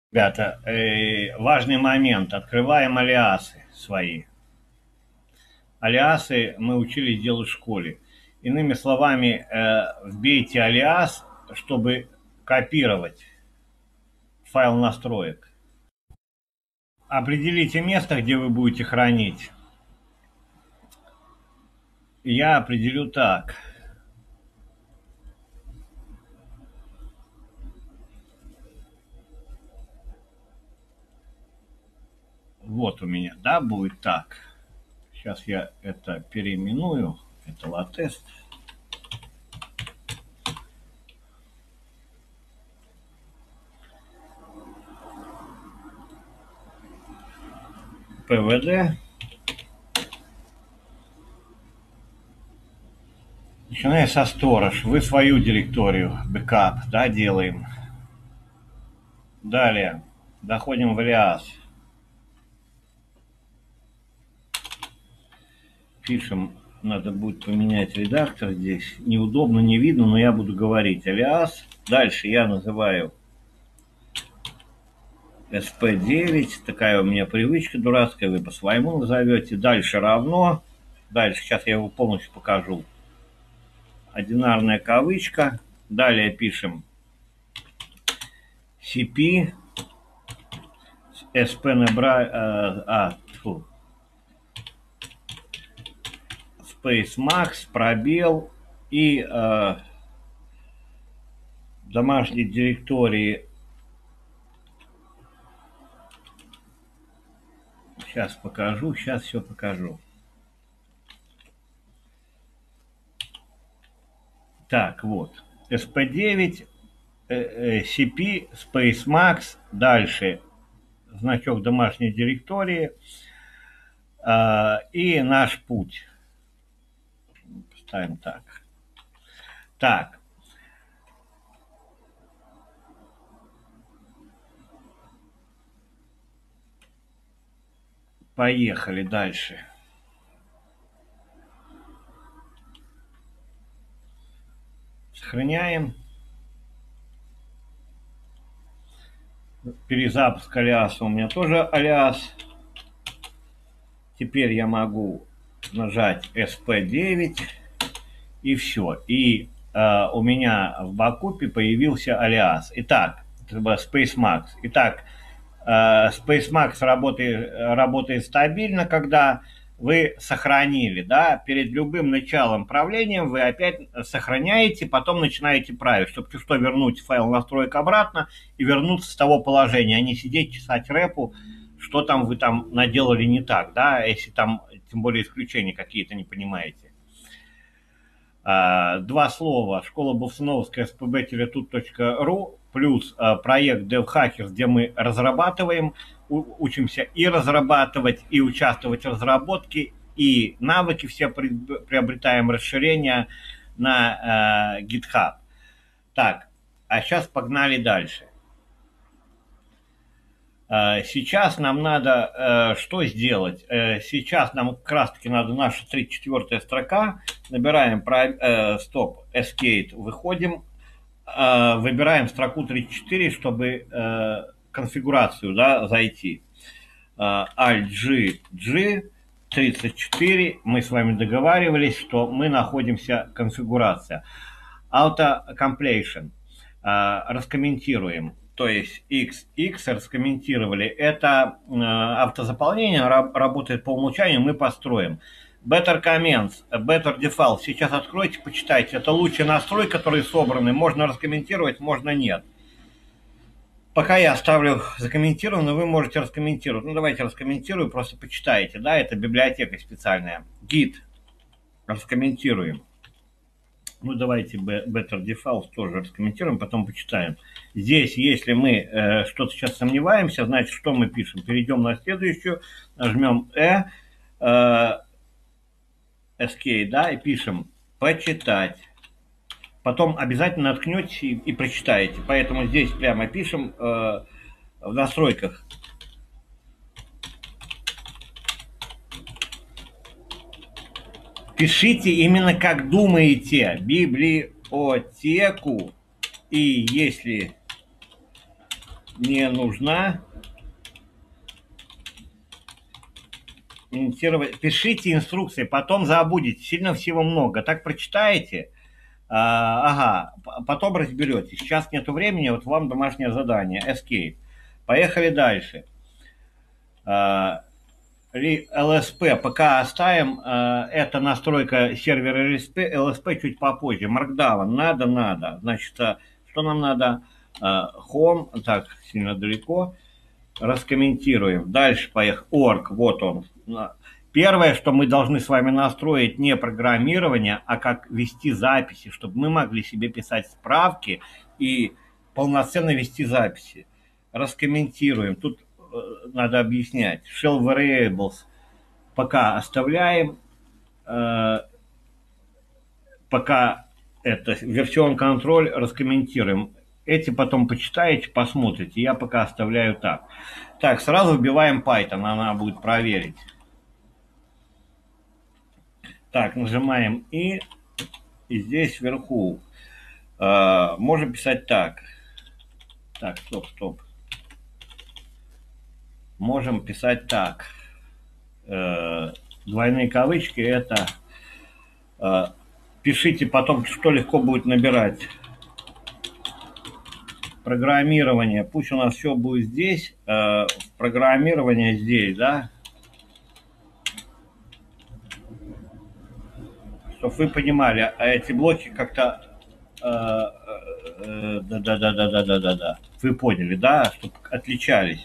Ребята, важный момент. Открываем алиасы свои. Алиасы мы учились делать в школе. Иными словами, вбейте алиас, чтобы копировать файл настроек. Определите место, где вы будете хранить. Я определю так. Вот у меня, да, будет так. Сейчас я это переименую. Это латест. ПВД. Начиная со сторож, вы свою директорию, бэкап, да, делаем. Далее, доходим в алиас. Пишем, надо будет поменять редактор здесь. Неудобно, не видно, но я буду говорить. Алиас. Дальше я называю SP9. Такая у меня привычка дурацкая, вы по-своему назовете. Дальше равно. Дальше, сейчас я его полностью покажу. Одинарная кавычка. Далее пишем CP. SP набрать. Space Max, пробел и домашней директории. Сейчас покажу, сейчас все покажу. Так, вот. SP9, CP, Space Max, дальше значок домашней директории и наш путь. Ставим так. Так. Поехали дальше. Сохраняем. Перезапуск алиаса у меня тоже алиас. Теперь я могу нажать SP9 и все. И у меня в бакупе появился алиас. Итак, Space Max. Итак, Space Max работает стабильно, когда вы сохранили, да, перед любым началом правления вы опять сохраняете, потом начинаете править, чтобы что вернуть файл настроек обратно и вернуться с того положения, а не сидеть чесать рэпу, что там вы там наделали не так, да, если там, тем более исключения какие-то не понимаете. Два слова. Школа Болсуновская, spb-tut.ru, плюс проект DevHackers, где мы разрабатываем, учимся и разрабатывать, и участвовать в разработке, и навыки все приобретаем, расширения на GitHub. Так, а сейчас погнали дальше. Сейчас нам надо что сделать? Сейчас нам как раз таки надо наша 34-я строка. Набираем стоп, escape, выходим, выбираем строку 34, чтобы конфигурацию, да, зайти. Alt-G, 34, мы с вами договаривались, что мы находимся конфигурация. Auto-completion, раскомментируем. То есть XX раскомментировали. Это автозаполнение работает по умолчанию, мы построим. Better Comments, Better Default. Сейчас откройте, почитайте. Это лучшие настройки, которые собраны. Можно раскомментировать, можно нет. Пока я оставлю закомментированно, вы можете раскомментировать. Ну, давайте раскомментирую, просто почитайте. Да, это библиотека специальная. Git. Раскомментируем. Ну, давайте Better Default тоже раскомментируем, потом почитаем. Здесь, если мы что-то сейчас сомневаемся, значит, что мы пишем? Перейдем на следующую, нажмем Escape, да, и пишем «почитать». Потом обязательно наткнетесь и прочитаете. Поэтому здесь прямо пишем в настройках. Пишите именно как думаете. Библиотеку. И если не нужна. Комментировать. Пишите инструкции, потом забудете. Сильно всего много. Так прочитаете. Ага, потом разберетесь. Сейчас нету времени, вот вам домашнее задание. Escape. Поехали дальше. LSP пока оставим. Это настройка сервера LSP чуть попозже. Markdown. Надо. Значит, что нам надо? Home. Так, сильно далеко. Раскомментируем. Дальше поехали. Org. Вот он. Первое, что мы должны с вами настроить, не программирование, а как вести записи, чтобы мы могли себе писать справки и полноценно вести записи. Раскомментируем. Тут надо объяснять. Shell variables пока оставляем. Пока это версион контроль раскомментируем. Эти потом почитаете, посмотрите. Я пока оставляю так. Так, сразу вбиваем Python, она будет проверить. Так, нажимаем и здесь вверху можем писать так. Так, стоп. Можем писать так. Двойные кавычки это пишите потом, что легко будет набирать. Программирование. Пусть у нас все будет здесь. Программирование здесь, да? Чтобы вы понимали, а эти блоки как-то... Да. Вы поняли, да? Чтобы отличались.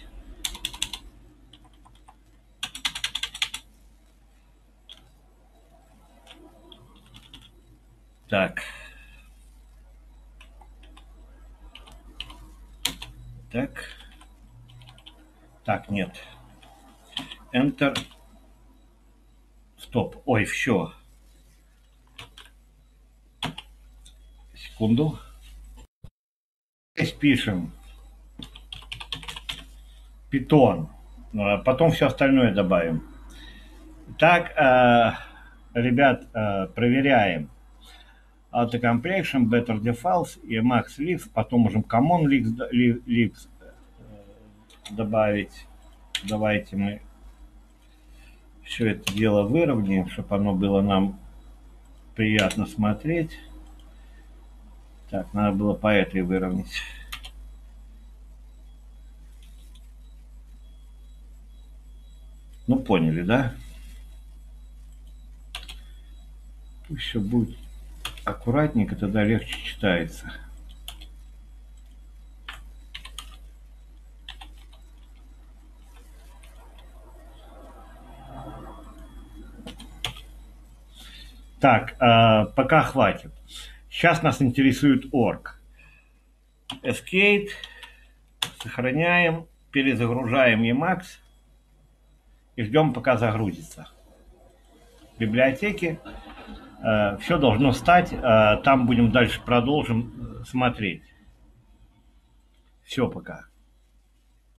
Так. Так, нет. Enter. Стоп. Ой, все. Секунду. Здесь пишем Python. Потом все остальное добавим. Так, ребят, проверяем. Auto-completion, better defaults, Emacs leaves, потом можем common leaves добавить. Давайте мы все это дело выровняем, чтобы оно было нам приятно смотреть. Так, надо было по этой выровнять. Ну, поняли, да? Пусть все будет аккуратненько, тогда легче читается. Так, пока хватит. Сейчас нас интересует org. Escape. Сохраняем. Перезагружаем Emacs. И ждем, пока загрузится. В библиотеке. Все должно стать. Там будем дальше продолжим смотреть. Все, пока.